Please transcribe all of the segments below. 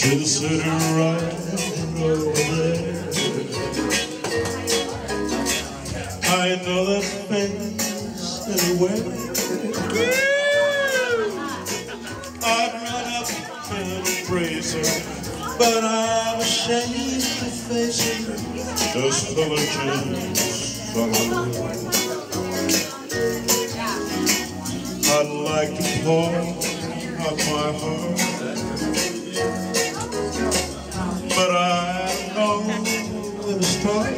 She's sitting right over there. I know that face anywhere. I'd run up and embrace her, but I'm ashamed to face her. Just for the chance I'd like to pour out my heart, but I don't know where to start.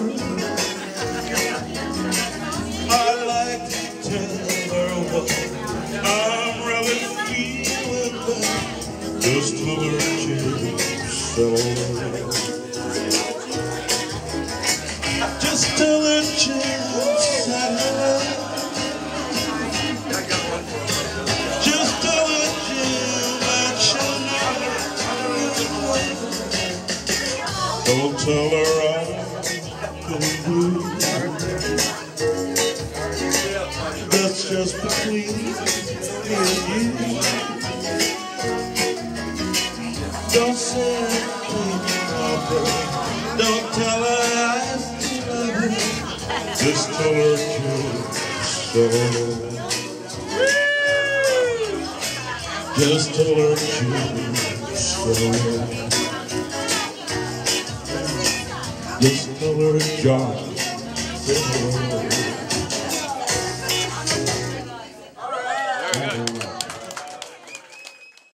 I'd like to tell her what I'm really feeling, but just for the chance just till the chance I love. Just till the chance that she'll never. Don't tell her I'm blue. That's just between me and you. Don't say anything, don't tell her I love her. Just tell her so. Just tell her so. Just tell her Jon.